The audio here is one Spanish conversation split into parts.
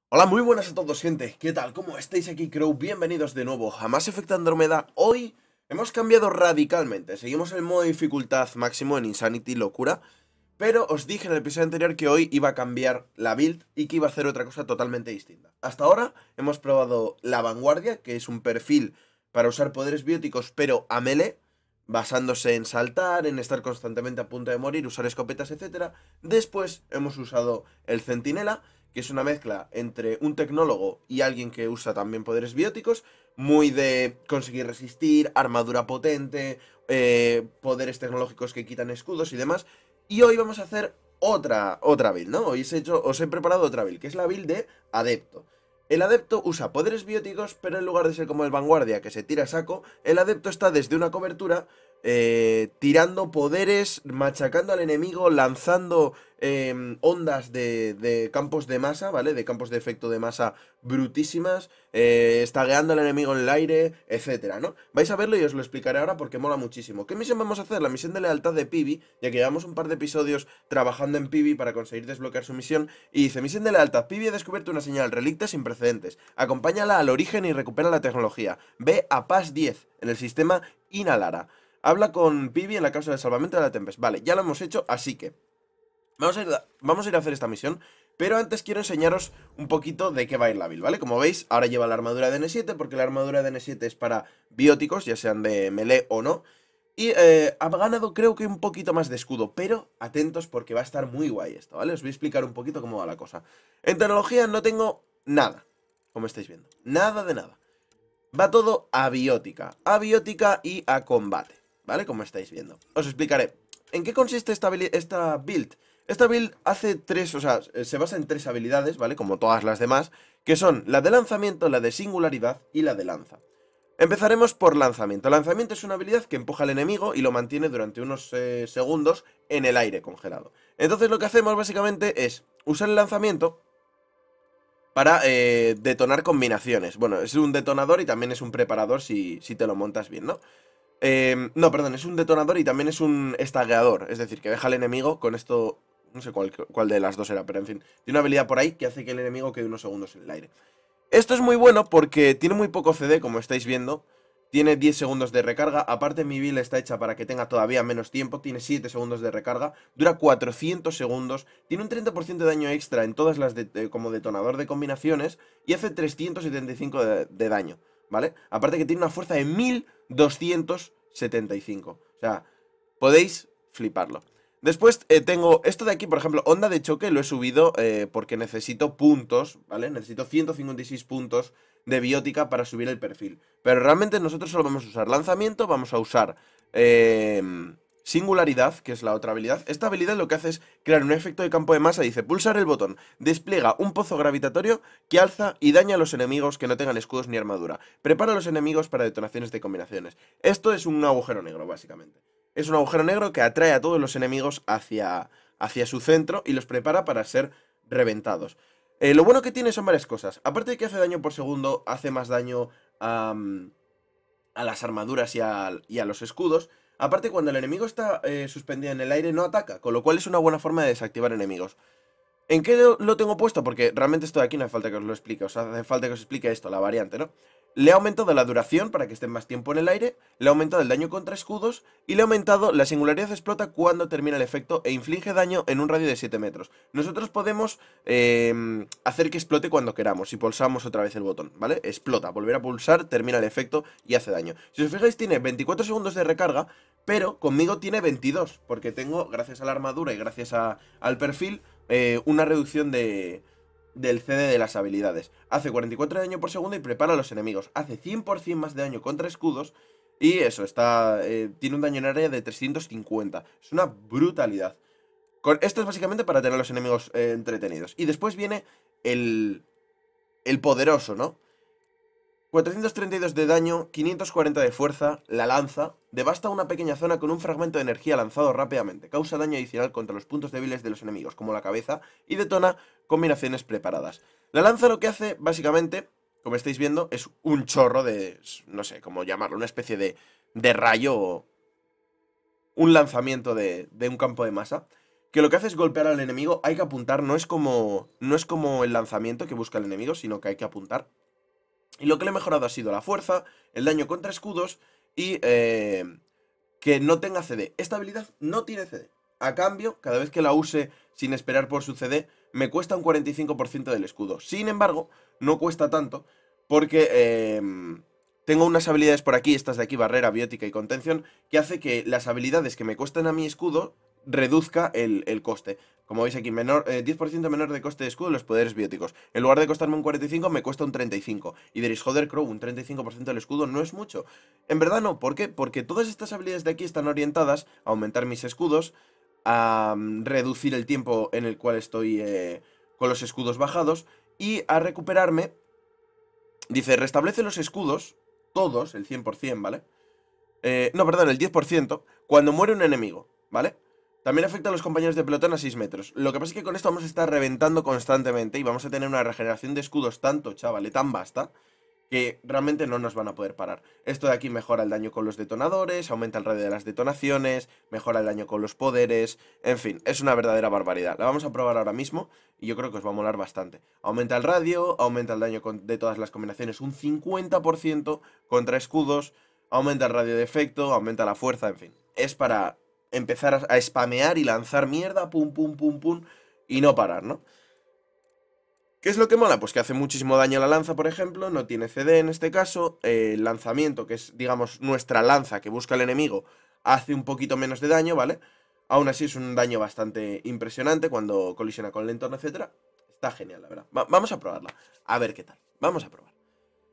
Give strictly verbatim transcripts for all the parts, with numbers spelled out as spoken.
Hola, muy buenas a todos, gente. ¿Qué tal? ¿Cómo estáis aquí, Crow? Bienvenidos de nuevo a Mass Effect Andromeda. Hoy hemos cambiado radicalmente. Seguimos el modo dificultad máximo en Insanity Locura, pero os dije en el episodio anterior que hoy iba a cambiar la build y que iba a hacer otra cosa totalmente distinta. Hasta ahora hemos probado la Vanguardia, que es un perfil para usar poderes bióticos, pero a melee, basándose en saltar, en estar constantemente a punto de morir, usar escopetas, etcétera. Después hemos usado el Centinela, que es una mezcla entre un tecnólogo y alguien que usa también poderes bióticos, muy de conseguir resistir, armadura potente, eh, poderes tecnológicos que quitan escudos y demás. Y hoy vamos a hacer otra, otra build, ¿no? Hoy os he, hecho, os he preparado otra build, que es la build de Adepto. El Adepto usa poderes bióticos, pero en lugar de ser como el Vanguardia, que se tira a saco, el Adepto está desde una cobertura, eh, tirando poderes, machacando al enemigo, lanzando eh, ondas de, de campos de masa, ¿vale? De campos de efecto de masa brutísimas, eh, estagueando al enemigo en el aire, etcétera, ¿no? Vais a verlo y os lo explicaré ahora porque mola muchísimo. ¿Qué misión vamos a hacer? La misión de lealtad de Pibi, ya que llevamos un par de episodios trabajando en Pibi para conseguir desbloquear su misión. Y dice, misión de lealtad, Pibi ha descubierto una señal relicta sin precedentes. Acompáñala al origen y recupera la tecnología. Ve a Pas diez, en el sistema Inalara. Habla con Pibi en la causa de salvamento de la Tempest. Vale, ya lo hemos hecho, así que Vamos a, ir, vamos a ir a hacer esta misión, pero antes quiero enseñaros un poquito de qué va a ir la build, ¿vale? Como veis, ahora lleva la armadura de N siete, porque la armadura de N siete es para bióticos, ya sean de melee o no. Y eh, ha ganado creo que un poquito más de escudo, pero atentos porque va a estar muy guay esto, ¿vale? Os voy a explicar un poquito cómo va la cosa. En tecnología no tengo nada, como estáis viendo, nada de nada. Va todo a biótica, a biótica y a combate, ¿vale? Como estáis viendo. Os explicaré. ¿En qué consiste esta, esta build? Esta build hace tres, o sea, se basa en tres habilidades, ¿vale? Como todas las demás, que son la de lanzamiento, la de singularidad y la de lanza. Empezaremos por lanzamiento. Lanzamiento es una habilidad que empuja al enemigo y lo mantiene durante unos eh, segundos en el aire congelado. Entonces lo que hacemos básicamente es usar el lanzamiento para eh, detonar combinaciones. Bueno, es un detonador y también es un preparador si, si te lo montas bien, ¿no? Eh, no, perdón, es un detonador y también es un estagueador. Es decir, que deja al enemigo con esto. No sé cuál, cuál de las dos era, pero en fin. Tiene una habilidad por ahí que hace que el enemigo quede unos segundos en el aire. Esto es muy bueno porque tiene muy poco C D, como estáis viendo. Tiene diez segundos de recarga. Aparte, mi build está hecha para que tenga todavía menos tiempo. Tiene siete segundos de recarga. Dura cuatrocientos segundos. Tiene un treinta por ciento de daño extra en todas las de, de, como detonador de combinaciones. Y hace trescientos setenta y cinco de, de daño, ¿vale? Aparte que tiene una fuerza de mil doscientos setenta y cinco. O sea, podéis fliparlo. Después eh, tengo esto de aquí, por ejemplo, onda de choque lo he subido eh, porque necesito puntos, ¿vale? Necesito ciento cincuenta y seis puntos de biótica para subir el perfil. Pero realmente nosotros solo vamos a usar lanzamiento, vamos a usar eh, singularidad, que es la otra habilidad. Esta habilidad lo que hace es crear un efecto de campo de masa. Dice, pulsar el botón, despliega un pozo gravitatorio que alza y daña a los enemigos que no tengan escudos ni armadura. Prepara a los enemigos para detonaciones de combinaciones. Esto es un agujero negro, básicamente. Es un agujero negro que atrae a todos los enemigos hacia, hacia su centro y los prepara para ser reventados. Eh, lo bueno que tiene son varias cosas. Aparte de que hace daño por segundo, hace más daño a, a las armaduras y a, y a los escudos. Aparte, cuando el enemigo está eh, suspendido en el aire, no ataca, con lo cual es una buena forma de desactivar enemigos. ¿En qué lo, lo tengo puesto? Porque realmente esto de aquí no hace falta que os lo explique, o sea, hace falta que os explique esto, la variante, ¿no? Le he aumentado la duración para que esté más tiempo en el aire, le he aumentado el daño contra escudos y le he aumentado la singularidad explota cuando termina el efecto e inflige daño en un radio de siete metros. Nosotros podemos eh, hacer que explote cuando queramos si pulsamos otra vez el botón, ¿vale? Explota, volver a pulsar, termina el efecto y hace daño. Si os fijáis tiene veinticuatro segundos de recarga, pero conmigo tiene veintidós, porque tengo, gracias a la armadura y gracias a, al perfil, eh, una reducción de... del C D de las habilidades. Hace cuarenta y cuatro de daño por segundo y prepara a los enemigos. Hace cien por ciento más de daño contra escudos. Y eso, está eh, tiene un daño en área de trescientos cincuenta. Es una brutalidad. Con, esto es básicamente para tener a los enemigos eh, entretenidos. Y después viene el, el poderoso, ¿no? cuatrocientos treinta y dos de daño, quinientos cuarenta de fuerza, la lanza, devasta una pequeña zona con un fragmento de energía lanzado rápidamente, causa daño adicional contra los puntos débiles de los enemigos, como la cabeza, y detona combinaciones preparadas. La lanza lo que hace, básicamente, como estáis viendo, es un chorro de, no sé cómo llamarlo, una especie de, de rayo o un lanzamiento de, de un campo de masa. que lo que hace es golpear al enemigo. Hay que apuntar, no es como, no es como el lanzamiento que busca el enemigo, sino que hay que apuntar. Y lo que le he mejorado ha sido la fuerza, el daño contra escudos y eh, que no tenga C D. Esta habilidad no tiene C D. A cambio, cada vez que la use sin esperar por su C D, me cuesta un cuarenta y cinco por ciento del escudo. Sin embargo, no cuesta tanto porque eh, tengo unas habilidades por aquí, estas de aquí, barrera, biótica y contención, que hace que las habilidades que me cuestan a mi escudo reduzca el, el coste. Como veis aquí, menor, eh, diez por ciento menor de coste de escudo en los poderes bióticos. En lugar de costarme un cuarenta y cinco, me cuesta un treinta y cinco. Y diréis, joder, Crow, un treinta y cinco por ciento del escudo no es mucho. En verdad no, ¿por qué? Porque todas estas habilidades de aquí están orientadas a aumentar mis escudos, a um, reducir el tiempo en el cual estoy eh, con los escudos bajados y a recuperarme. Dice, restablece los escudos, todos, el cien por ciento, ¿vale? Eh, no, perdón, el diez por ciento, cuando muere un enemigo, ¿vale? También afecta a los compañeros de pelotón a seis metros. Lo que pasa es que con esto vamos a estar reventando constantemente y vamos a tener una regeneración de escudos tanto, chavale, tan vasta, que realmente no nos van a poder parar. Esto de aquí mejora el daño con los detonadores, aumenta el radio de las detonaciones, mejora el daño con los poderes, en fin, es una verdadera barbaridad. La vamos a probar ahora mismo y yo creo que os va a molar bastante. Aumenta el radio, aumenta el daño de todas las combinaciones un cincuenta por ciento contra escudos, aumenta el radio de efecto, aumenta la fuerza, en fin. Es para empezar a, a spamear y lanzar mierda, pum, pum, pum, pum, y no parar, ¿no? ¿Qué es lo que mola? Pues que hace muchísimo daño a la lanza, por ejemplo, no tiene C D en este caso, eh, el lanzamiento, que es, digamos, nuestra lanza que busca el enemigo, hace un poquito menos de daño, ¿vale? Aún así es un daño bastante impresionante cuando colisiona con el entorno, etcétera. Está genial, la verdad. Va vamos a probarla, a ver qué tal, vamos a probar.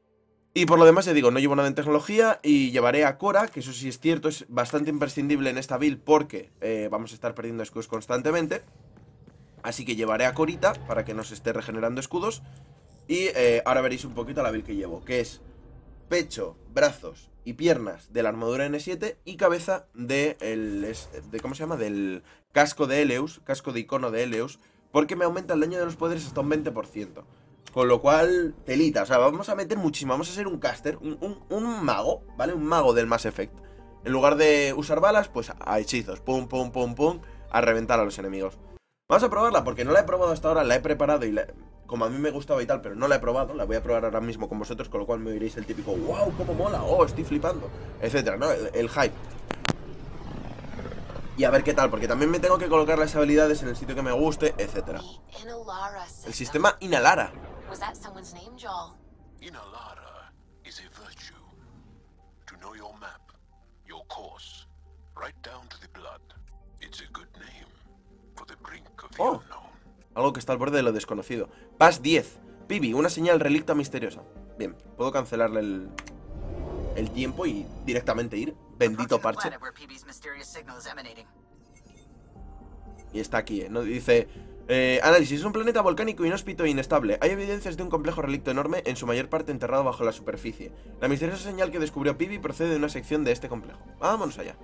Y por lo demás, ya digo, no llevo nada en tecnología y llevaré a Cora, que eso sí es cierto, es bastante imprescindible en esta build porque eh, vamos a estar perdiendo escudos constantemente. Así que llevaré a Corita para que nos esté regenerando escudos. Y eh, ahora veréis un poquito la build que llevo, que es pecho, brazos y piernas de la armadura N siete y cabeza de, el, de ¿cómo se llama? Del casco de Eleus, casco de icono de Eleus, porque me aumenta el daño de los poderes hasta un veinte por ciento. Con lo cual, telita, o sea, vamos a meter muchísimo, vamos a ser un caster, un, un, un mago, ¿vale? Un mago del Mass Effect. En lugar de usar balas, pues a hechizos, pum, pum, pum, pum, a reventar a los enemigos. Vamos a probarla porque no la he probado hasta ahora, la he preparado y la, como a mí me gustaba y tal, pero no la he probado, la voy a probar ahora mismo con vosotros, con lo cual me oiréis el típico wow, cómo mola, oh, estoy flipando, etcétera, ¿no? El, el hype. Y a ver qué tal, porque también me tengo que colocar las habilidades en el sitio que me guste, etcétera. El sistema Inalara. Inalara is a virtue. To know your map, your course, right down to the blood. It's a good name for the brink of the Oh, unknown. algo que está al borde de lo desconocido. Pass diez. Pibi, una señal relicta misteriosa. Bien, puedo cancelarle el, el tiempo y directamente ir. Bendito parche. Y está aquí, ¿eh? ¿No? Dice... Eh, análisis, es un planeta volcánico inhóspito e inestable. Hay evidencias de un complejo relicto enorme, en su mayor parte enterrado bajo la superficie. La misteriosa señal que descubrió Pibi procede de una sección de este complejo. Vámonos allá.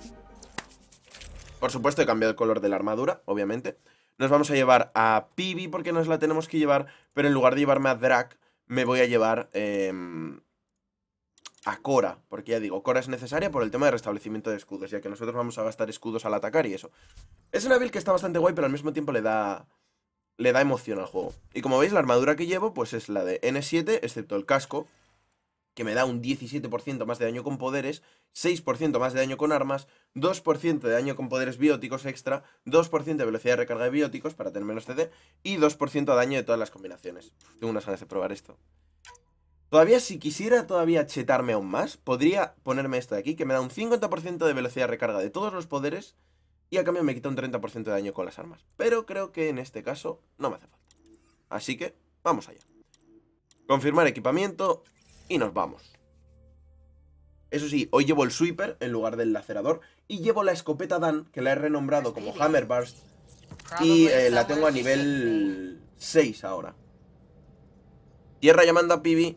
Por supuesto he cambiado el color de la armadura, obviamente. Nos vamos a llevar a Pibi porque nos la tenemos que llevar, pero en lugar de llevarme a Drac, me voy a llevar eh, a Cora. Porque ya digo, Cora es necesaria por el tema de restablecimiento de escudos, ya que nosotros vamos a gastar escudos al atacar y eso. Es una build que está bastante guay, pero al mismo tiempo le da... Le da emoción al juego. Y como veis, la armadura que llevo, pues es la de N siete, excepto el casco, que me da un diecisiete por ciento más de daño con poderes, seis por ciento más de daño con armas, dos por ciento de daño con poderes bióticos extra, dos por ciento de velocidad de recarga de bióticos para tener menos C D y dos por ciento de daño de todas las combinaciones. Tengo unas ganas de probar esto. Todavía, si quisiera todavía chetarme aún más, podría ponerme esto de aquí, que me da un cincuenta por ciento de velocidad de recarga de todos los poderes y a cambio me quita un treinta por ciento de daño con las armas. Pero creo que en este caso no me hace falta. Así que, vamos allá. Confirmar equipamiento y nos vamos. Eso sí, hoy llevo el sweeper en lugar del lacerador y llevo la escopeta Dan, que la he renombrado como Hammerburst y eh, la tengo a nivel seis ahora. Tierra llamando a Pibi.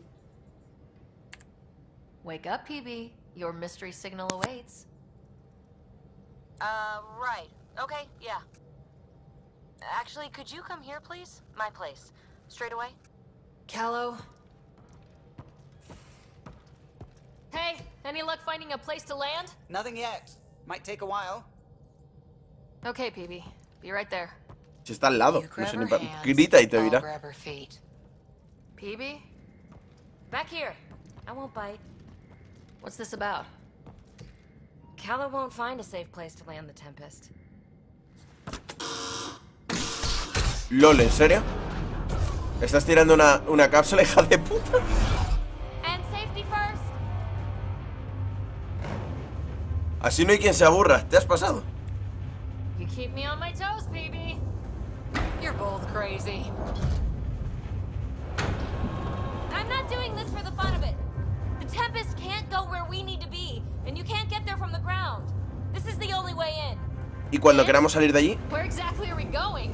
Wake up, P B. Your mystery signal awaits. Uh, right. Okay, yeah. Actually, could you come here, please? My place. Straight away? Callow. Hey, any luck finding a place to land? Nothing yet. Might take a while. Okay, P B. Be right there. Si está al lado. You No sé grab ni her pa... hands, Grita y te I'll dirá. grab her feet. P B? Back here. I won't bite. What's this about? Callow won't find a safe place to land the Tempest. LOL, ¿en serio? ¿Estás tirando una, una cápsula, hija de puta? And safety first. Así no hay quien se aburra. ¿Te has pasado? You keep me on my toes, P B. You're both crazy. I'm not doing this for the fun of it. The Tempest can't go where we need to be, and you can't get there from the ground. This is the only way in. ¿Y cuando queramos salir de allí? Where exactly are we going?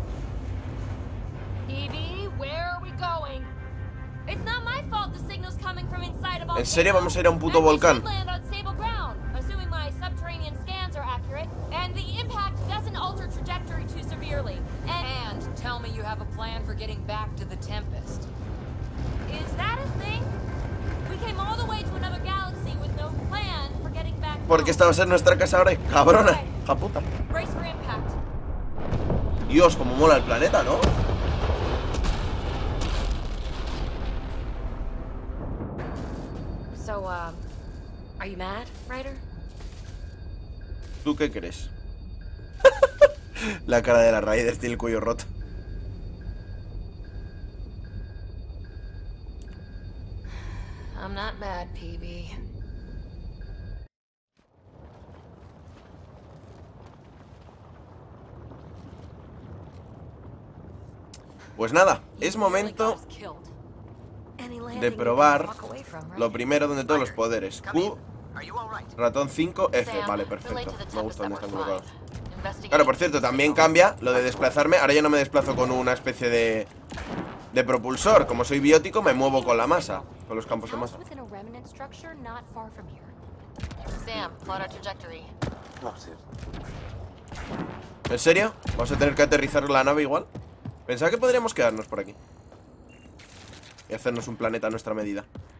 P B, where are we going? It's not my fault the signal's coming from inside of all. ¿En serio vamos a ir a un puto volcán? Land on stable ground, assuming my subterranean scans are accurate, and the impact doesn't alter trajectory too severely. And, And tell me you have a plan for getting back to the Tempest. is that a thing? We came all the way to another galaxy with no plan for getting back. Porque esta va a ser nuestra casa ahora, cabrona. Hija puta. Brace for impact. Dios, como mola el planeta, ¿no? So, uh, are you mad, Ryder? ¿Tú qué crees? La cara de la Ryder tiene el cuello roto. I'm not mad, P B. Pues nada, es momento de probar lo primero de todos los poderes. Q, ratón cinco, F. Vale, perfecto. Me gusta dónde están colocados. Claro, por cierto, también cambia lo de desplazarme. Ahora ya no me desplazo con una especie de de propulsor. Como soy biótico, me muevo con la masa, con los campos de masa. Sam, plot our trajectory. ¿En serio? ¿Vamos a tener que aterrizar la nave igual? Pensaba que podríamos quedarnos por aquí y hacernos un planeta a nuestra medida.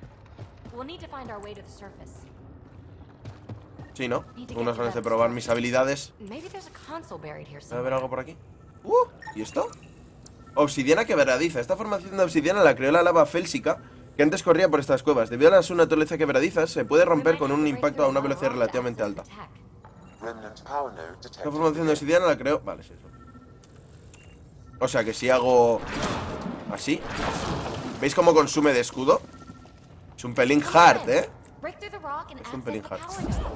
Sí, ¿no? Unas ganas de probar mis habilidades. ¿Va a haber algo por aquí? Uh, ¿y esto? Obsidiana quebradiza. Esta formación de obsidiana la creó la lava félsica que antes corría por estas cuevas. Debido a su naturaleza quebradiza, se puede romper con un impacto a una velocidad relativamente alta. Esta formación de obsidiana la creó... Vale, sí, eso. O sea que si hago así, ¿veis cómo consume de escudo? Es un pelín hard, ¿eh? Es un pelín hard.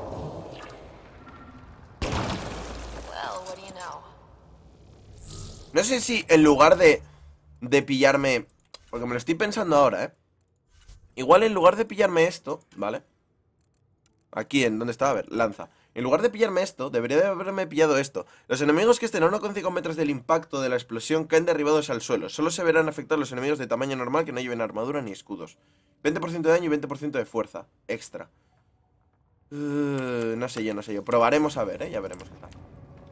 No sé si en lugar de de pillarme, porque me lo estoy pensando ahora, ¿eh? Igual en lugar de pillarme esto, ¿vale? Aquí, ¿en dónde estaba? A ver, lanza. En lugar de pillarme esto, debería de haberme pillado esto. Los enemigos que estén a uno coma cinco metros del impacto de la explosión caen derribados al suelo. Solo se verán afectados los enemigos de tamaño normal que no lleven armadura ni escudos. veinte por ciento de daño y veinte por ciento de fuerza extra. Uh, no sé yo, no sé yo. Probaremos a ver, ¿eh? Ya veremos qué tal.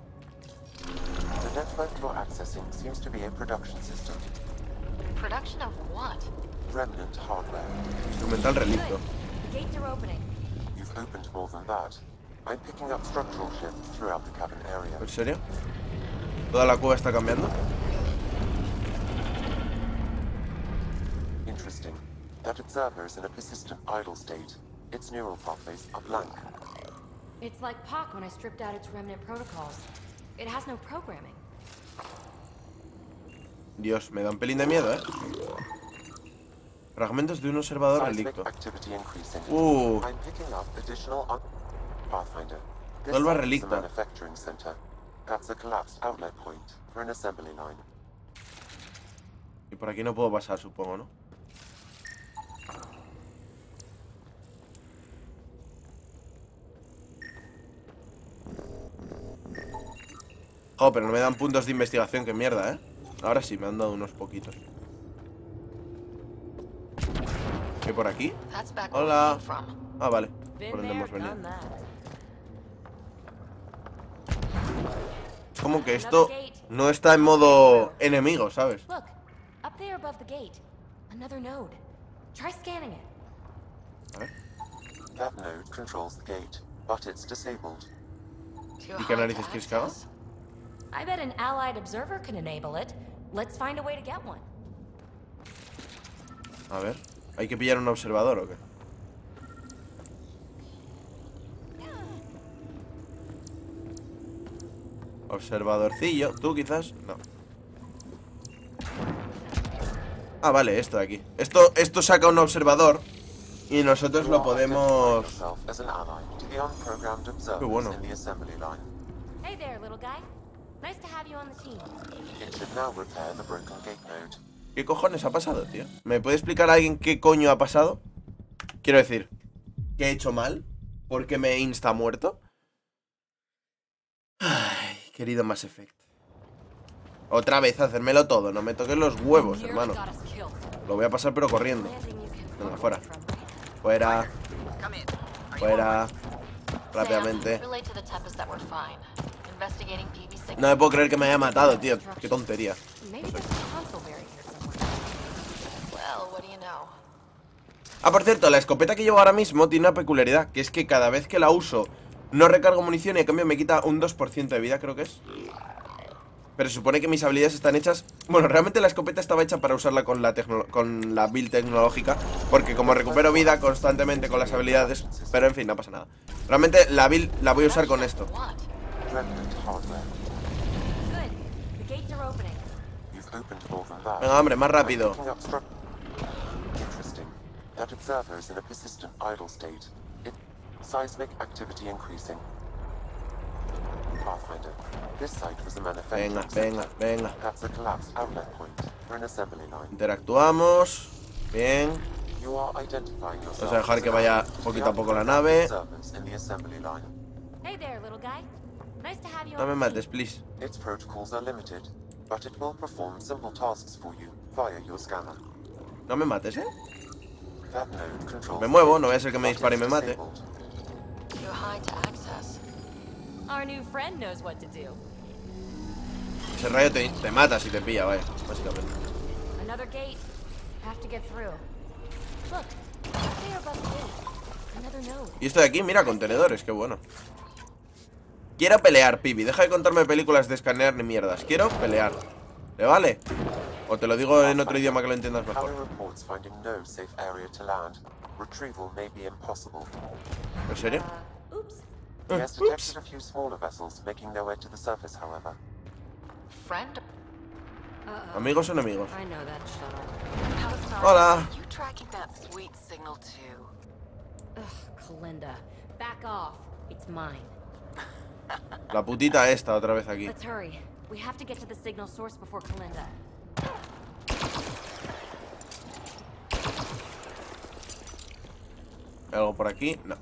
The network you're accessing seems to be a production system. Production of what? Remnant hardware. Instrumental relicto. The gates are opening. You've opened more than that. I'm picking up structural shifts throughout the cabin area. ¿En serio? ¿Toda la cueva está cambiando? Interesting. That observer is in a persistent idle state. Its neural pathways are blank. It's like P O C when I stripped out its remnant protocols. It has no programming. Dios, me da un pelín de miedo, ¿eh? Fragmentos de un observador Seismic relicto. activity increasing. Uh, I'm picking up additional un- Pathfinder. This Vuelva site is relicta. the manufacturing center. That's a collapsed outlet point for an assembly line. y por aquí no puedo pasar, supongo, ¿no? Oh, pero no me dan puntos de investigación, qué mierda, ¿eh? Ahora sí, me han dado unos poquitos. ¿Qué por aquí? That's back where we Hola. came from. Ah, vale. Been Por donde there, hemos venido. done that. Es como que esto no está en modo enemigo, ¿sabes? Look, up there above the gate. Another node. Try scanning it. A ver. That node controls the gate, but it's disabled. Too ¿Y qué high narices to quieres que haga? access. I bet an allied observer can enable it. Let's find a way to get one. A ver, ¿hay que pillar un observador o qué? Observadorcillo, tú quizás, no. Ah, vale, esto de aquí. Esto, esto saca un observador y nosotros lo podemos... Qué bueno. Hey there, little guy. Nice to have you on the team. ¿Qué cojones ha pasado, tío? ¿Me puede explicar a alguien qué coño ha pasado? Quiero decir, ¿qué he hecho mal? ¿Por qué me insta muerto? Ay, querido Mass Effect. Otra vez, hacérmelo todo. No me toques los huevos, hermano. Lo voy a pasar pero corriendo. Venga, fuera. Fuera. Fuera. Rápidamente. No me puedo creer que me haya matado, tío. Qué tontería. Ah, por cierto, la escopeta que llevo ahora mismo tiene una peculiaridad, que es que cada vez que la uso no recargo munición y a cambio me quita un dos por ciento de vida, creo que es. Pero se supone que mis habilidades están hechas... Bueno, realmente la escopeta estaba hecha para usarla con la, con la build tecnológica, porque como recupero vida constantemente con las habilidades... Pero en fin, no pasa nada. Realmente la build la voy a usar con esto. Venga, hombre, más rápido. That observer is in a persistent idle state. It seismic activity increasing. Pathfinder, this site was a manufacturing Venga, venga, venga. That's a collapsed outlet point for an assembly line. Interactuamos. Bien. You are identifying yourself. Vamos a dejar que vaya poquito a poco la nave. Hey there, little guy. Nice to have you No me on the mates, team. please. Its protocols are limited, but it will perform simple tasks for you via your scanner. No me mates, ¿eh? That node controls Me muevo, no voy a ser que me dispare y me mate. Too high to access. Our new friend knows what to do. Ese rayo te, te mata si te pilla, vaya, básicamente. Another gate. Have to get through. Look, up there above the gate. Another node. Y esto de aquí, mira, contenedores, qué bueno. Quiero pelear, Pibi. Deja de contarme películas de escanear ni mierdas. Quiero pelear. ¿Te vale? O te lo digo en otro idioma que lo entiendas mejor. ¿En serio? Uh, oops. He has detected a few smaller vessels making their way to the surface, however. Friend? Uh-oh. ¿Amigos o enemigos? I know that shuttle. Hola. You tracking that sweet signal too? Ugh, Kalinda. Back off. It's mine. La putita esta otra vez aquí. Let's hurry. We have to get to the signal source before Kalinda. ¿Algo por aquí? No.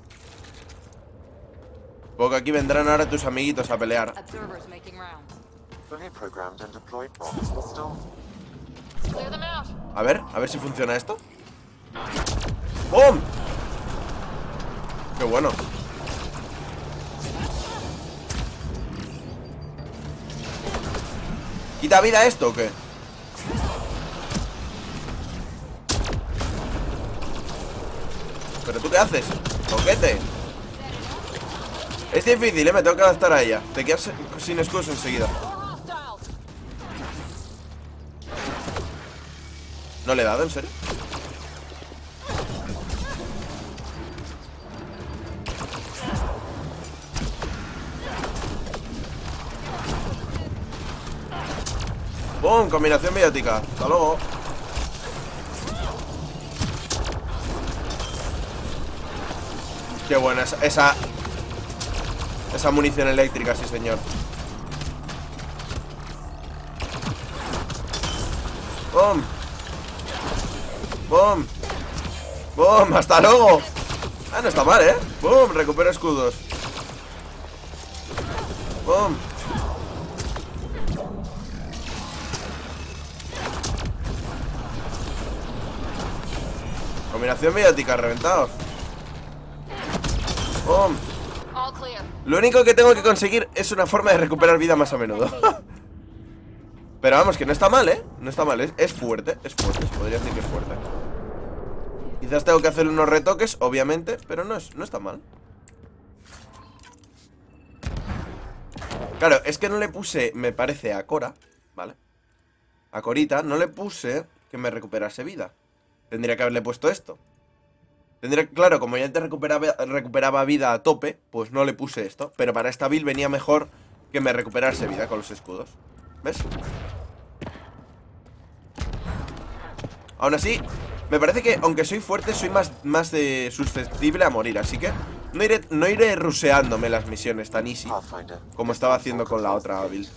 Porque aquí vendrán ahora tus amiguitos a pelear. Observers making rounds. Fully programmed and deployed bots will still. Clear them out. A ver, a ver si funciona esto. ¡Bum! ¡Qué bueno! ¿Quita vida esto o qué? ¿Pero tú qué haces? ¡Toquete! Es difícil, ¿eh? Me tengo que adaptar a ella. Te quedas sin escudos enseguida. ¿No le he dado, en serio? ¡Bum! Combinación biótica. Hasta luego. Qué buena esa, esa Esa munición eléctrica, sí señor. ¡Bum! ¡Bum! ¡Bum! ¡Hasta luego! Ah, no está mal, ¿eh? ¡Bum! Recupero escudos. ¡Bum! Combinación biótica, reventados. ¡Bum! All clear. Lo único que tengo que conseguir es una forma de recuperar vida más a menudo. Pero vamos, que no está mal, ¿eh? No está mal, es, es fuerte, es fuerte, se podría decir que es fuerte. Quizás tengo que hacer unos retoques, obviamente, pero no, es, no está mal. Claro, es que no le puse, me parece, a Cora, ¿vale? A Corita, no le puse que me recuperase vida. Tendría que haberle puesto esto. Tendría, claro, como ya te recuperaba, recuperaba vida a tope, pues no le puse esto. Pero para esta build venía mejor que me recuperase vida con los escudos. ¿Ves? Aún así, me parece que aunque soy fuerte, soy más, más de susceptible a morir. Así que no iré, no iré ruseándome las misiones tan easy como estaba haciendo con la otra build.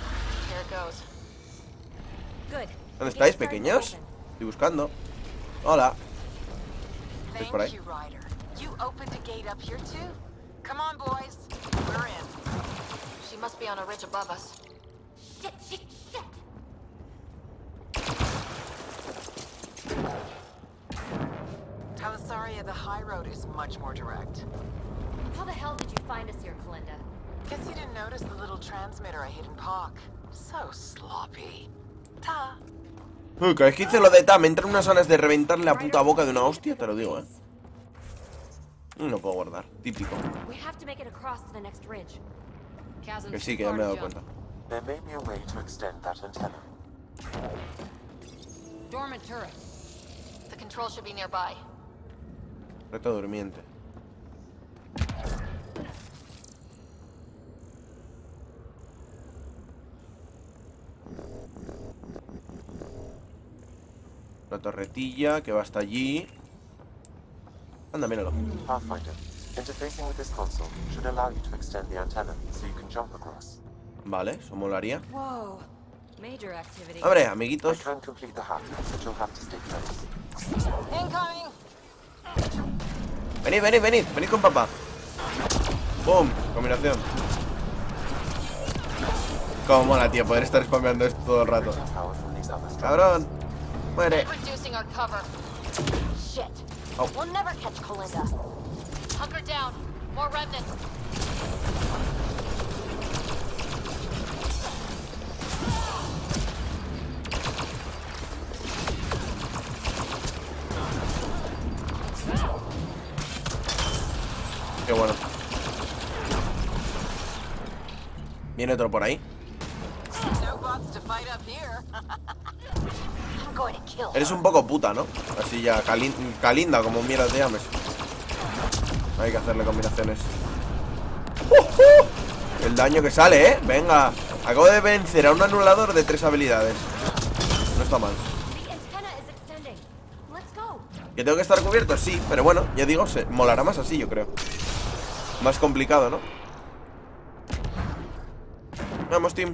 ¿Dónde estáis, pequeños? Estoy buscando. Hola. ¿Estáis por ahí? Talisaria, the high road is much more direct. How the hell did you find us here, Kalinda? Guess you didn't notice the little transmitter I hid in Park. So sloppy. Ta. Uy, cada vez que hice lo de Ta, me entran unas ganas de reventarle la puta boca de una hostia, te lo digo, eh. No puedo guardar, típico. Que sí, que ya me he dado cuenta. There may be a way to extend that antenna. Dormant turret. The control should be nearby. Reto durmiente. La torretilla que va hasta allí. Anda, míralo. Pathfinder, interfacing with this console should allow you to extend the antenna so you can jump across. Vale, eso molaría. Whoa. Major activity. Hombre, I amiguitos. can complete the hack, but you'll have to stay close. Incoming! Venid, venid, venid, venid con papá. Boom, combinación. Cómo mola, tío, poder estar spameando esto todo el rato. Power from these other structures. Cabrón. Muere. Reducing our cover. Shit. Oh. We'll never catch Kalinda. Hunker down. More remnants. Qué bueno. Viene otro por ahí. No bots to fight up here. I'm going to kill. Eres un poco puta, ¿no? Así ya, calin Kalinda, como mierda te llames. Hay que hacerle combinaciones. ¡Uh, uh! El daño que sale, ¿eh? Venga. Acabo de vencer a un anulador de tres habilidades. No está mal. ¿Que tengo que estar cubierto? Sí, pero bueno, ya digo, se molará más así, yo creo. Más complicado, ¿no? Vamos, team.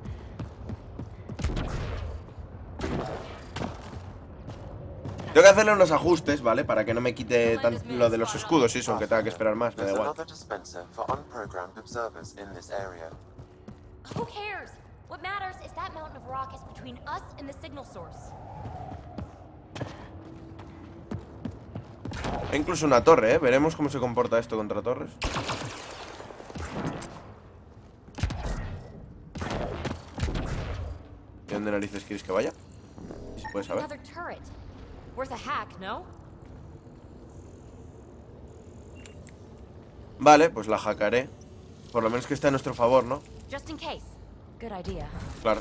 Tengo que hacerle unos ajustes, ¿vale? Para que no me quite tan lo de los escudos y eso, aunque tenga que esperar más, me da There's igual. another dispenser for unprogrammed observers in this area. Who cares? What matters is that mountain of rock is between us and the signal source. E incluso una torre, ¿eh? Veremos cómo se comporta esto contra torres. ¿Y dónde narices quieres que vaya? Si puedes saber. Another turret. Worth a hack, no? Vale, pues la hackearé. Por lo menos que esté a nuestro favor, ¿no? Just in case. Good idea. Claro.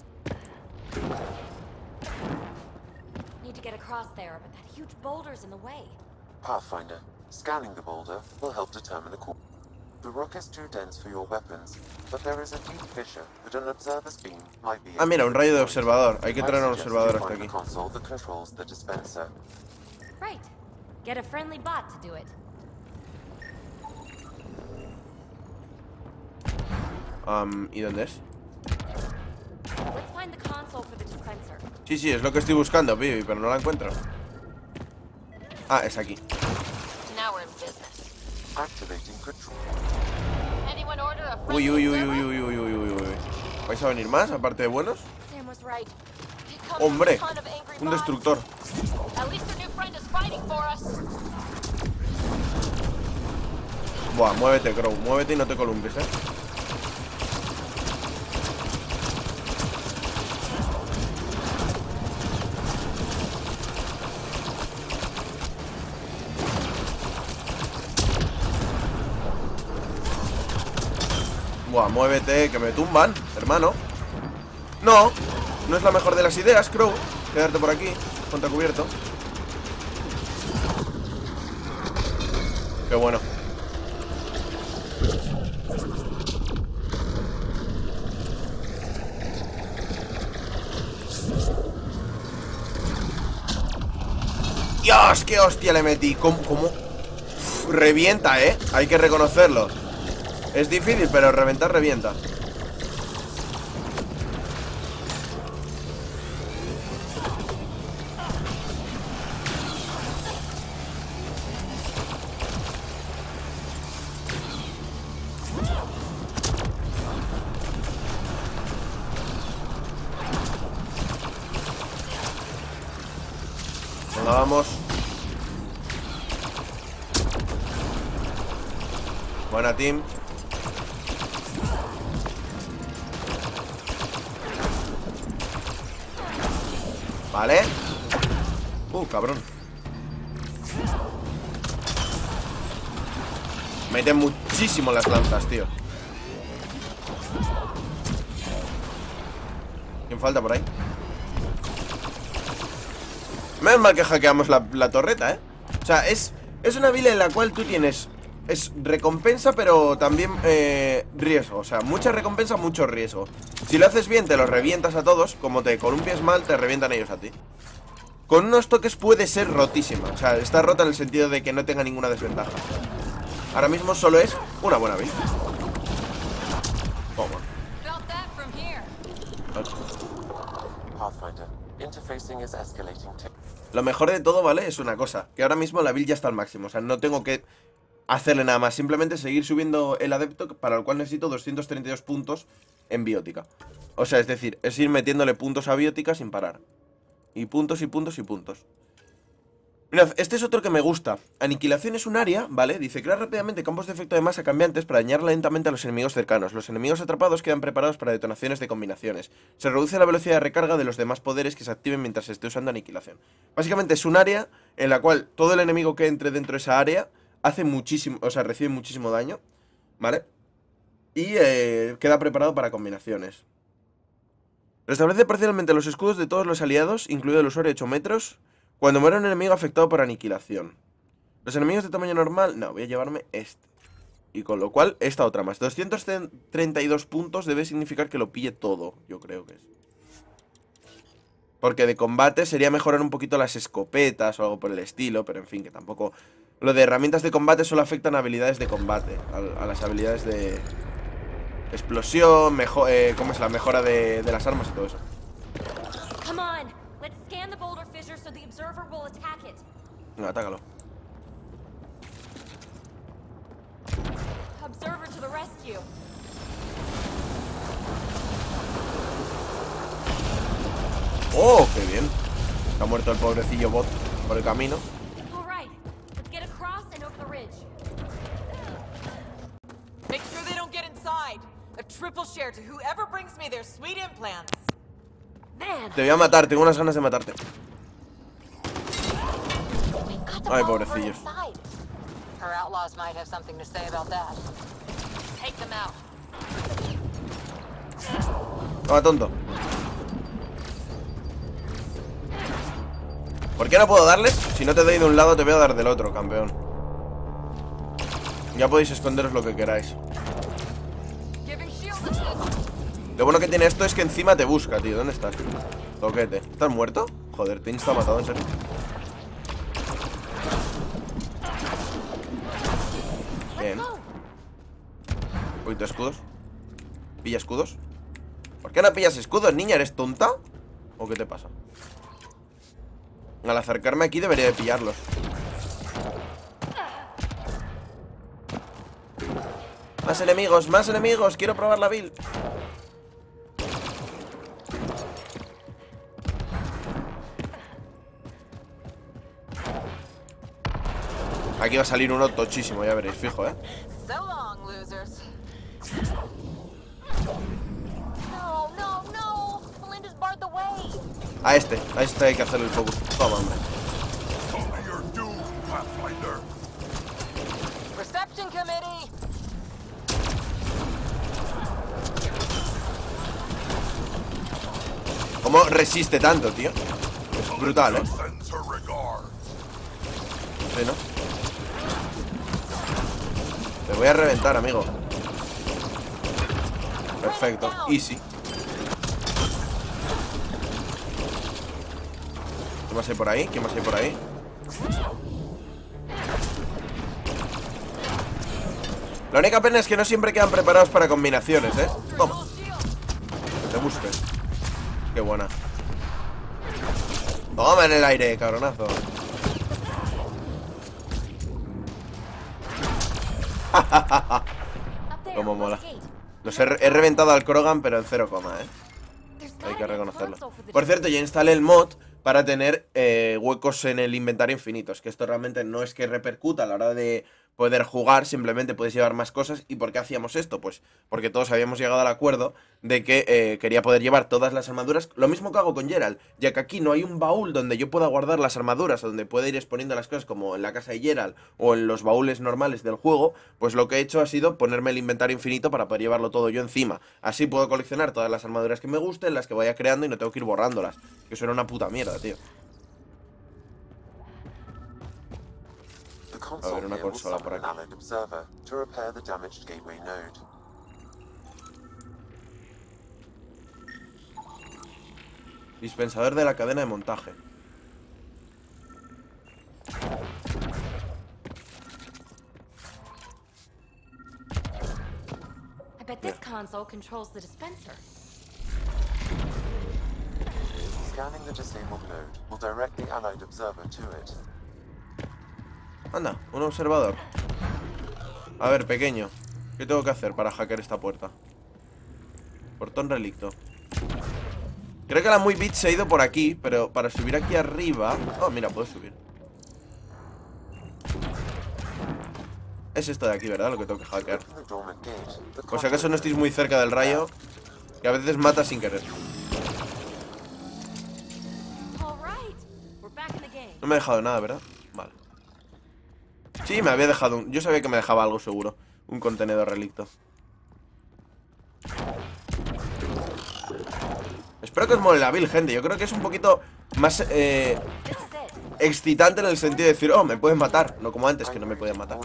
Need to get across there, but that huge boulder's in the way. Pathfinder, scanning the boulder will help determine the course. The rock is too dense for your weapons, but there is a deep fissure that an observer's beam might be. Ah, mira, un rayo de observador. Hay que traer a un observador hasta aquí. Console that controls the dispenser. Right. Get a friendly bot to do it. Um, ¿y dónde es? Let's find the console for the dispenser. Sí, sí, es lo que estoy buscando, Vivi, pero no la encuentro. Ah, es aquí. Now we're in business. Activating control. Anyone order a Uy, friendly uy, uy, observer? uy, uy, uy, uy, uy. ¿Vais a venir más, aparte de buenos? Sam was right. Here comes Hombre, a ton of angry un bots. destructor. At least our new friend is fighting for us. Buah, muévete, Crow, muévete y no te columpes, eh. Buah, muévete, que me tumban, hermano. No, no es la mejor de las ideas, Crow. Quedarte por aquí, contra cubierto. Qué bueno. Dios, qué hostia le metí. ¿Cómo? ¿Cómo? Uf, revienta, eh. Hay que reconocerlo. Es difícil, pero reventar revienta. Venga, vamos. Buena, team. Vale. Uh, cabrón. Meten muchísimo las lanzas, tío. ¿Quién falta por ahí? Menos mal que hackeamos la, la torreta, ¿eh? O sea, es, es una build en la cual tú tienes... Es recompensa, pero también eh, riesgo. O sea, mucha recompensa, mucho riesgo. Si lo haces bien, te los revientas a todos. Como te columpies mal, te revientan ellos a ti. Con unos toques puede ser rotísima. O sea, está rota en el sentido de que no tenga ninguna desventaja. Ahora mismo solo es una buena build. Toma. Pathfinder, interfacing is escalating. Lo mejor de todo, ¿vale? Es una cosa, que ahora mismo la build ya está al máximo. O sea, no tengo que hacerle nada más. Simplemente seguir subiendo el adepto, para el cual necesito doscientos treinta y dos puntos en biótica. O sea, es decir, es ir metiéndole puntos a biótica sin parar. Y puntos y puntos y puntos. Mirad, este es otro que me gusta. Aniquilación es un área, ¿vale? Dice, crea rápidamente campos de efecto de masa cambiantes para dañar lentamente a los enemigos cercanos. Los enemigos atrapados quedan preparados para detonaciones de combinaciones. Se reduce la velocidad de recarga de los demás poderes que se activen mientras se esté usando aniquilación. Básicamente es un área en la cual todo el enemigo que entre dentro de esa área hace muchísimo, o sea, recibe muchísimo daño, ¿vale? Y eh, queda preparado para combinaciones. Restablece parcialmente los escudos de todos los aliados, incluido el usuario de ocho metros... Cuando muera un enemigo afectado por aniquilación. Los enemigos de tamaño normal... No, voy a llevarme este. Y con lo cual, esta otra más. doscientos treinta y dos puntos debe significar que lo pille todo. Yo creo que es. Porque de combate sería mejorar un poquito las escopetas o algo por el estilo. Pero en fin, que tampoco... Lo de herramientas de combate solo afectan a habilidades de combate. A, a las habilidades de... Explosión, mejor, eh, ¿cómo es? La mejora de, de las armas y todo eso. Come on. Let's scan the boulder fissure so the observer will attack it. Venga, atácalo. Observer to the rescue. ¡Oh, qué bien! Se ha muerto el pobrecillo bot por el camino. All right. Let's get across and over the ridge. Make sure they don't get inside. A triple share to whoever brings me their sweet implants. Man. Te voy a matar, tengo unas ganas de matarte. Ay, pobrecillos. Her outlaws might have something to say about that. Take them out. Toma, tonto. ¿Por qué no puedo darles? Si no te doy de un lado, te voy a dar del otro, campeón. Ya podéis esconderos lo que queráis. Lo bueno que tiene esto es que encima te busca, tío. ¿Dónde estás? Toquete. ¿Estás muerto? Joder, te insta matado, en serio. Bien. Un poquito de escudos. ¿Pilla escudos? ¿Por qué no pillas escudos, niña? ¿Eres tonta? ¿O qué te pasa? Al acercarme aquí debería de pillarlos. Más enemigos, más enemigos. Quiero probar la build. Aquí va a salir uno tochísimo, ya veréis, fijo, ¿eh? So long, losers. No, no, no. Melinda's barred the way. A este, a este hay que hacerle el focus. Toma, hombre. Only your doom, Pathfinder. Reception committee. ¿Cómo resiste tanto, tío? Es brutal, ¿eh? Sí, ¿no? Te voy a reventar, amigo. Perfecto, easy. ¿Qué más hay por ahí? ¿Qué más hay por ahí? La única pena es que no siempre quedan preparados para combinaciones, ¿eh? Toma. Que te busques. Qué buena. Toma en el aire, cabronazo. Como mola. Los he, he reventado al Krogan, pero en cero coma, ¿eh? Hay que reconocerlo. Por cierto, ya instalé el mod para tener eh, huecos en el inventario infinitos. Que esto realmente no es que repercuta a la hora de poder jugar, simplemente puedes llevar más cosas. ¿Y por qué hacíamos esto? Pues porque todos habíamos llegado al acuerdo de que eh, quería poder llevar todas las armaduras. Lo mismo que hago con Geralt, ya que aquí no hay un baúl donde yo pueda guardar las armaduras, donde pueda ir exponiendo las cosas como en la casa de Geralt o en los baúles normales del juego. Pues lo que he hecho ha sido ponerme el inventario infinito para poder llevarlo todo yo encima. Así puedo coleccionar todas las armaduras que me gusten, las que vaya creando, y no tengo que ir borrándolas, que eso era una puta mierda, tío. A ver, una consola por aquí. Dispensador de la cadena de montaje. I bet this console controls the dispenser. Scanning the disabled node will direct the allied observer to it. Anda, un observador. A ver, pequeño, ¿qué tengo que hacer para hackear esta puerta? Portón relicto. Creo que la muy bit se ha ido por aquí, pero para subir aquí arriba... Oh, mira, puedo subir. Es esto de aquí, ¿verdad? Lo que tengo que hackear. Por si acaso no estéis muy cerca del rayo, que a veces mata sin querer. No me he dejado nada, ¿verdad? Vale. Sí, me había dejado un... Yo sabía que me dejaba algo seguro. Un contenedor relicto. Espero que os mole la build, gente. Yo creo que es un poquito más eh, excitante en el sentido de decir, oh, me pueden matar. No como antes, que no me podían matar.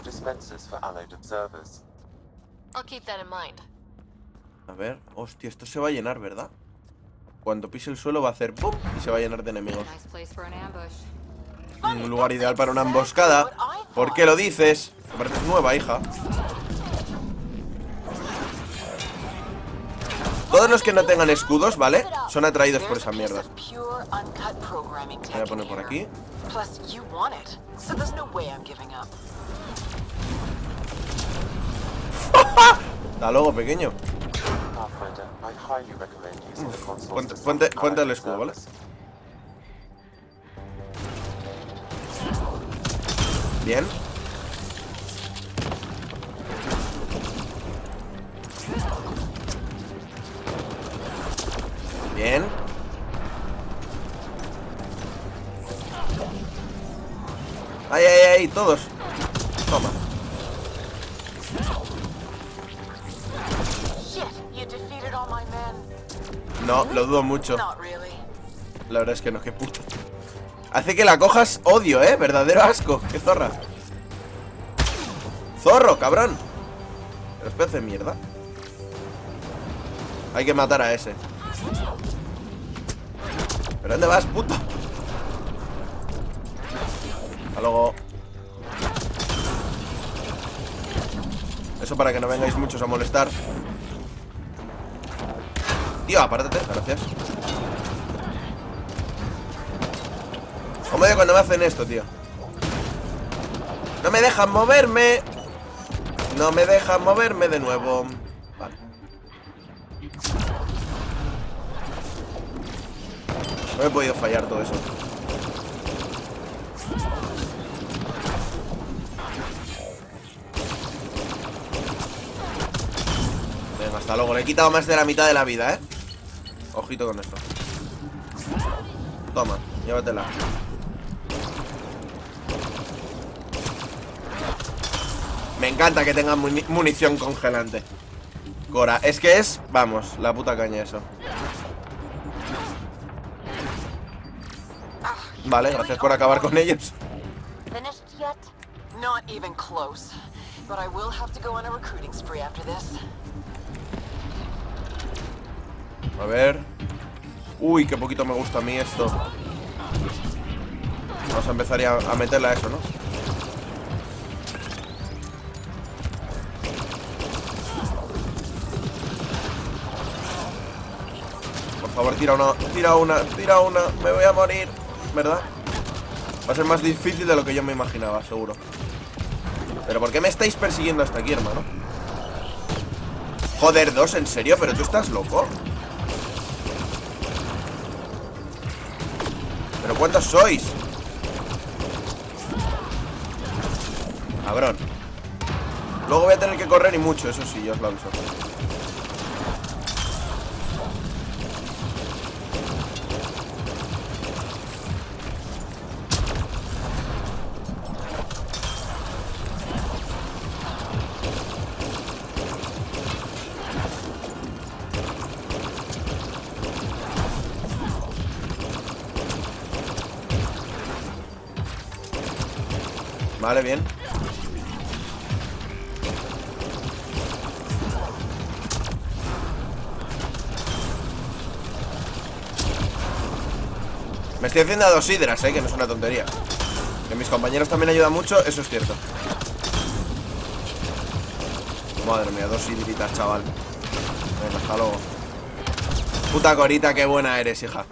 A ver, hostia, esto se va a llenar, ¿verdad? Cuando pise el suelo va a hacer ¡pum! Y se va a llenar de enemigos. Un lugar ideal para una emboscada. ¿Por qué lo dices? Me parece nueva, hija. Todos los que no tengan escudos, ¿vale? Son atraídos por esa mierda. Voy a poner por aquí. Hasta luego, pequeño. Uf, ponte, ponte, ponte el escudo, ¿vale? Bien. Bien. ¡Ay, ay, ay! Todos. Toma. No, lo dudo mucho. La verdad es que no, qué puto. Hace que la cojas odio, ¿eh? Verdadero asco. ¡Qué zorra! ¡Zorro, cabrón! Pero es pez de mierda. Hay que matar a ese. ¿Pero dónde vas, puto? Hasta luego. Eso para que no vengáis muchos a molestar. Tío, apártate, gracias. ¿Cómo de cuando me hacen esto, tío? No me dejan moverme. No me dejan moverme de nuevo. Vale. No he podido fallar todo eso. Venga, hasta luego. Le he quitado más de la mitad de la vida, ¿eh? Ojito con esto. Toma, llévatela. Me encanta que tengan muni munición congelante. Cora, es que es, vamos, la puta caña eso. Vale, gracias por acabar con ellos. Finished yet? Not even close. But I will have to go on a recruiting spree after this. A ver. Uy, qué poquito me gusta a mí esto. Vamos a empezar ya a meterle a eso, ¿no? Por favor, tira una, tira una, tira una. Me voy a morir, ¿verdad? Va a ser más difícil de lo que yo me imaginaba, seguro. ¿Pero por qué me estáis persiguiendo hasta aquí, hermano? Joder, dos, ¿en serio? ¿Pero tú estás loco? ¿Pero cuántos sois? Cabrón. Luego voy a tener que correr y mucho, eso sí, ya os lo aviso. Vale, bien. Me estoy haciendo a dos hidras, eh, que no es una tontería. Que mis compañeros también ayudan mucho, eso es cierto. Madre mía, dos hidritas, chaval. Venga, hasta luego. Puta Corita, qué buena eres, hija.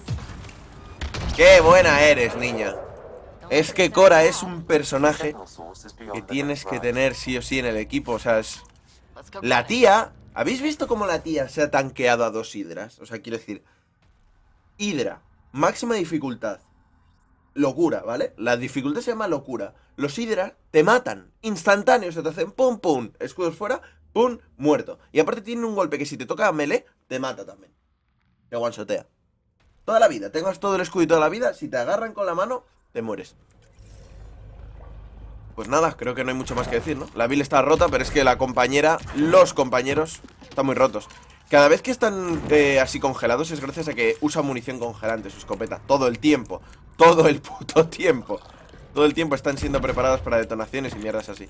Qué buena eres, niña. Es que Cora es un personaje que tienes que tener sí o sí en el equipo. O sea, es... La tía... ¿Habéis visto cómo la tía se ha tanqueado a dos hidras? O sea, quiero decir... Hidra, máxima dificultad. Locura, ¿vale? La dificultad se llama locura. Los hidras te matan instantáneos, se te hacen pum pum, escudos fuera, pum, muerto. Y aparte tienen un golpe que si te toca a melee, te mata también. Te guansotea. Toda la vida, tengas todo el escudo y toda la vida, si te agarran con la mano... te mueres. Pues nada, creo que no hay mucho más que decir, ¿no? La build está rota, pero es que la compañera, los compañeros, están muy rotos. Cada vez que están eh, así congelados es gracias a que usa munición congelante su escopeta. Todo el tiempo. Todo el puto tiempo. Todo el tiempo están siendo preparados para detonaciones y mierdas así.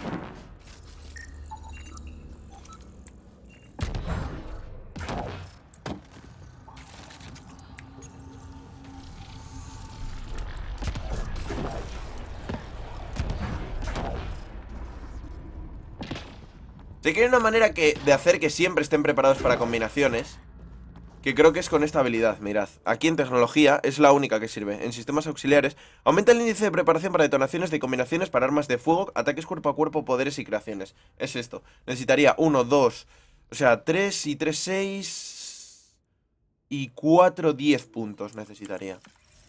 Sé que hay una manera que, de hacer que siempre estén preparados para combinaciones, que creo que es con esta habilidad, mirad. Aquí en tecnología es la única que sirve. En sistemas auxiliares, aumenta el índice de preparación para detonaciones de combinaciones para armas de fuego, ataques cuerpo a cuerpo, poderes y creaciones. Es esto. Necesitaría uno, dos, o sea, tres y tres, seis y cuatro, diez puntos necesitaría.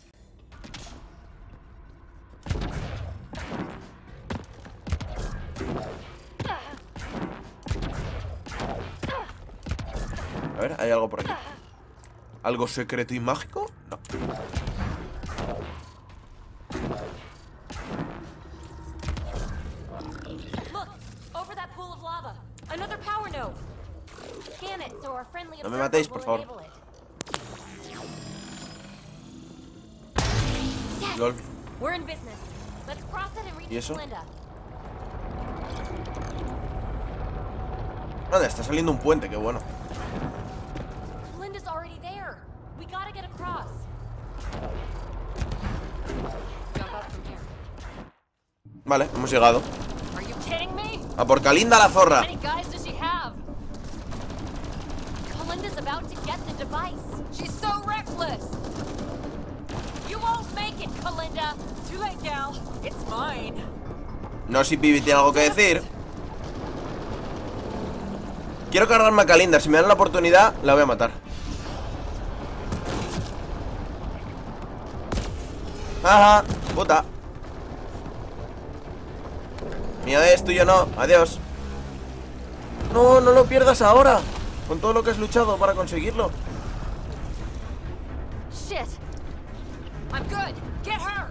A ver, hay algo por aquí. ¿Algo secreto y mágico? No. No me matéis, por favor. Lol. ¿Y eso? Nada, está saliendo un puente, qué bueno. Vale, hemos llegado. A por Kalinda la zorra. No, si Pibi tiene algo que decir. Quiero cargarme a Kalinda. Si me dan la oportunidad, la voy a matar. Ajá, puta. Mío es, tuyo no, adiós. No, no lo pierdas ahora. Con todo lo que has luchado para conseguirlo. Shit. I'm good. Get her.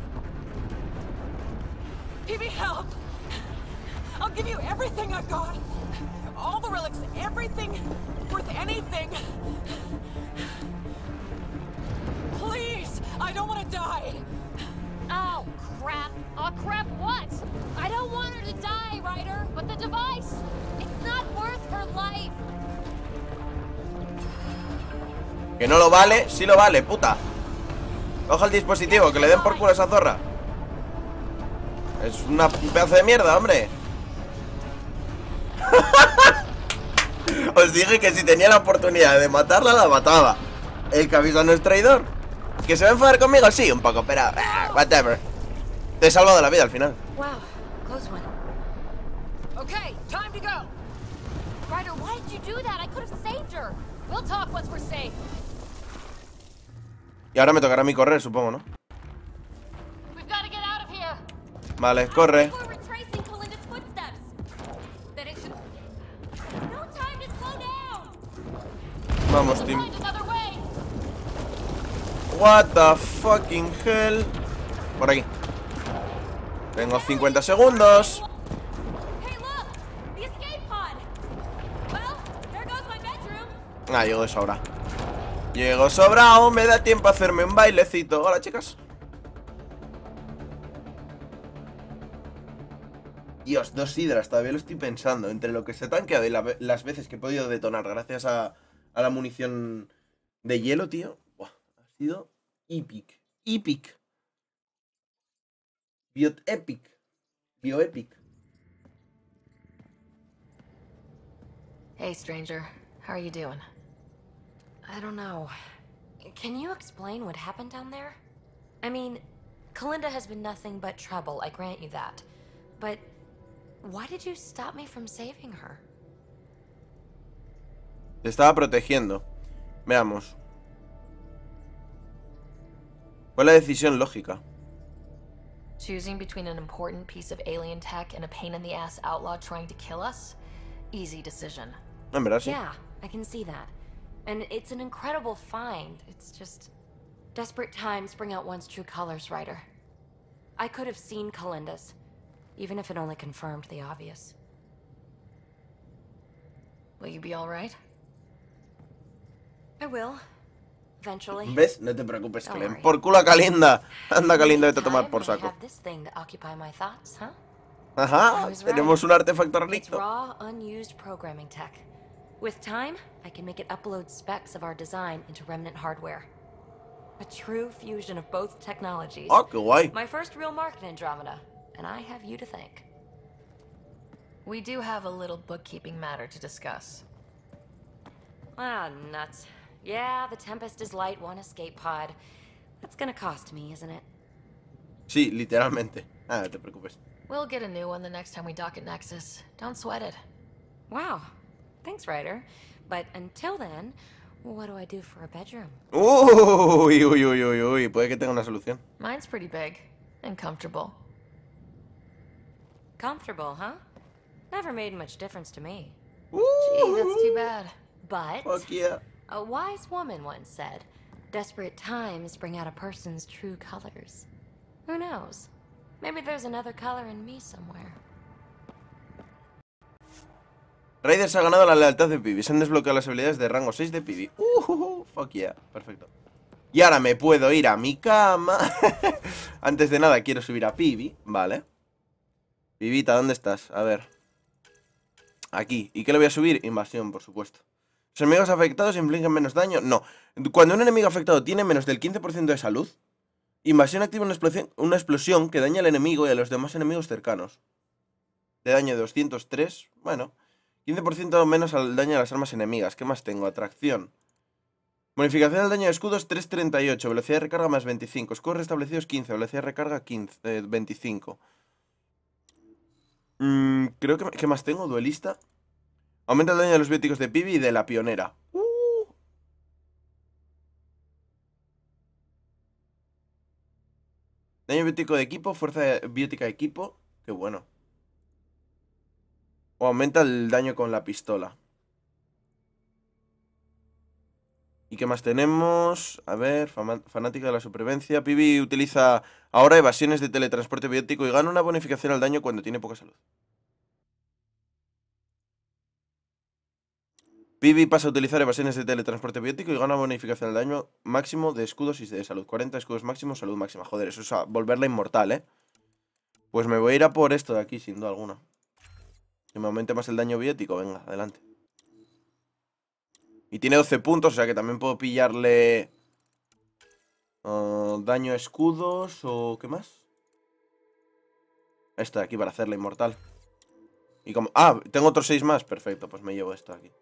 P B, help! I'll give you everything I've got. All the relics, everything worth anything. Please, I don't want to die. Oh, crap. Oh, crap, what? I don't want her to die, Ryder, but the device, it's not worth her life. Que no lo vale, sí lo vale, puta. Coja el dispositivo, que le den por culo a esa zorra. Es una, un pedazo de mierda, hombre. Os dije que si tenía la oportunidad de matarla, la mataba. El que avisa no es traidor. ¿Que se va a enfadar conmigo? Sí, un poco, pero... Uh, whatever. Te he salvado la vida al final. Wow, close one. Okay, time to go. Ryder, why did you do that? I could have saved her. We'll talk once we're safe. Y ahora me tocará a mí correr, supongo, ¿no? We've got to get out of here. Vale, corre. We're retracing Kalinda's footsteps. Then it should... No time to slow down. Vamos, team. Find another way. What the fucking hell. Por aquí. Tengo cincuenta segundos. Hey, look! The escape pod! Well, there goes my bedroom. Ah, llego de sobra. Llego sobrado, me da tiempo a hacerme un bailecito. Hola, chicas. Dios, dos hidras, todavía lo estoy pensando. Entre lo que se ha tanqueado y la, las veces que he podido detonar gracias a, a la munición de hielo, tío. Buah, ha sido epic. Epic. Biot epic. Bioepic. Hey, stranger. How are you doing? I don't know. Can you explain what happened down there? I mean, Kalinda has been nothing but trouble, I grant you that. But why did you stop me from saving her? Te estaba protegiendo. Veamos. Fue la decisión lógica. Choosing between an important piece of alien tech and a pain-in-the-ass outlaw trying to kill us? Easy decision. En verdad, sí. Yeah, I can see that. And it's an incredible find. It's just... Desperate times bring out one's true colors, Ryder. I could have seen Kalinda's, even if it only confirmed the obvious. Will you be alright? I will. Eventually. ¿Ves? No te preocupes, que Don't le den worry. por culo a Kalinda. Anda, Kalinda, vete a tomar Meantime, por I saco. have this thing to occupy my thoughts, huh? Ajá, I was right. tenemos un artefacto It's relicto. raw, unused programming tech. With time, I can make it upload specs of our design into remnant hardware. A true fusion of both technologies. Oh, qué guay. My first real mark in Andromeda, and I have you to thank. We do have a little bookkeeping matter to discuss. Ah, nuts. Yeah, the Tempest is light, one escape pod. That's gonna cost me, isn't it? Sí, literalmente. Ah, no te preocupes. We'll get a new one the next time we dock at Nexus. Don't sweat it. Wow. Thanks, Ryder. But until then, what do I do for a bedroom? Uy, uy, uy, uy, uy. Puede que tenga una solución. Mine's pretty big and comfortable. Comfortable, huh? Never made much difference to me. Gee, that's too bad. But Fuck yeah. a wise woman once said, desperate times bring out a person's true colors. Who knows? Maybe there's another color in me somewhere. Raiders ha ganado la lealtad de Pibi. Se han desbloqueado las habilidades de rango seis de Pibi. Uh, uh, uh, fuck yeah. Perfecto. Y ahora me puedo ir a mi cama. Antes de nada quiero subir a Pibi. Vale. Pibita, ¿dónde estás? A ver. Aquí. ¿Y qué le voy a subir? Invasión, por supuesto. ¿Los enemigos afectados infligen menos daño? No. Cuando un enemigo afectado tiene menos del quince por ciento de salud, invasión activa una explosión, una explosión que daña al enemigo y a los demás enemigos cercanos. De daño de doscientos tres. Bueno. quince por ciento menos al daño a las armas enemigas. ¿Qué más tengo? Atracción. Bonificación del daño de escudos tres treinta y ocho. Velocidad de recarga más veinticinco. Escudos restablecidos quince. Velocidad de recarga quince, eh, veinticinco. Mm, creo que... ¿Qué más tengo? Duelista. Aumenta el daño de los bióticos de Pibi y de la pionera. Uh. Daño biótico de equipo. Fuerza biótica de equipo. Qué bueno. O aumenta el daño con la pistola. ¿Y qué más tenemos? A ver, fanática de la supervivencia. Pibi utiliza ahora evasiones de teletransporte biótico y gana una bonificación al daño cuando tiene poca salud. Pibi pasa a utilizar evasiones de teletransporte biótico y gana bonificación al daño máximo de escudos y de salud. cuarenta escudos máximos, salud máxima. Joder, eso es a volverla inmortal, ¿eh? Pues me voy a ir a por esto de aquí, sin duda alguna. Que me aumente más el daño biótico. Venga, adelante. Y tiene doce puntos, o sea que también puedo pillarle... Uh, daño a escudos o... ¿qué más? Esto de aquí para hacerla inmortal. Y como... Ah, tengo otros seis más. Perfecto, pues me llevo esto de aquí.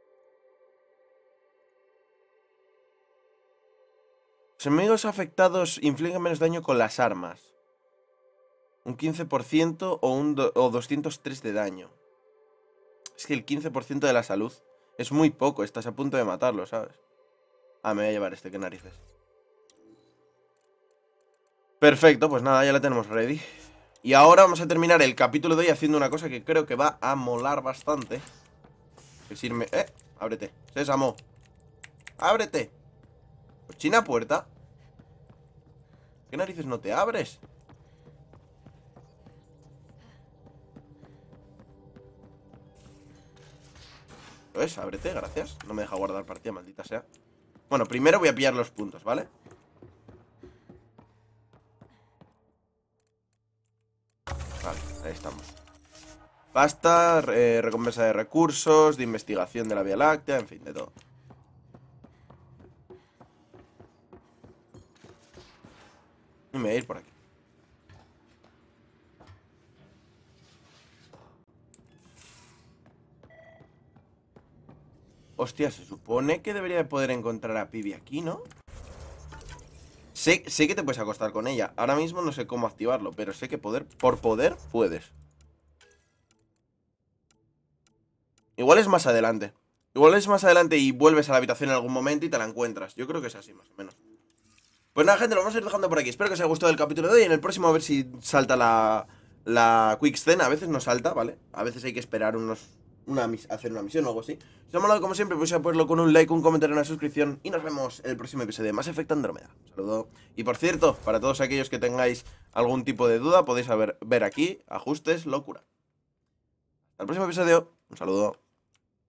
Los enemigos afectados infligen menos daño con las armas. Un quince por ciento o, un do o doscientos tres de daño. Es que el quince por ciento de la salud es muy poco. Estás a punto de matarlo, ¿sabes? Ah, me voy a llevar este, qué narices. Perfecto, pues nada, ya la tenemos ready. Y ahora vamos a terminar el capítulo de hoy haciendo una cosa que creo que va a molar bastante. Es irme... ¡Eh! Ábrete. Sésamo. Ábrete. Cochina puerta. ¿Qué narices no te abres? Pues, ábrete, gracias. No me deja guardar partida, maldita sea. Bueno, primero voy a pillar los puntos, ¿vale? Vale, ahí estamos. Pasta, eh, recompensa de recursos, de investigación de la Vía Láctea, en fin, de todo. Y me voy a ir por aquí. Hostia, se supone que debería de poder encontrar a Pibi aquí, ¿no? Sé, sé que te puedes acostar con ella. Ahora mismo no sé cómo activarlo, pero sé que poder, por poder, puedes. Igual es más adelante. Igual es más adelante y vuelves a la habitación en algún momento y te la encuentras. Yo creo que es así, más o menos. Pues nada, gente, lo vamos a ir dejando por aquí. Espero que os haya gustado el capítulo de hoy. En el próximo a ver si salta la, la Quick Scene. A veces no salta, ¿vale? A veces hay que esperar unos... Una, hacer una misión o algo así. Si os ha molado como siempre, pues apoyarlo con un like, un comentario, una suscripción. Y nos vemos en el próximo episodio de Mass Effect Andrómeda. Un saludo. Y por cierto, para todos aquellos que tengáis algún tipo de duda, podéis ver, ver aquí, ajustes, locura. Hasta el próximo episodio. Un saludo.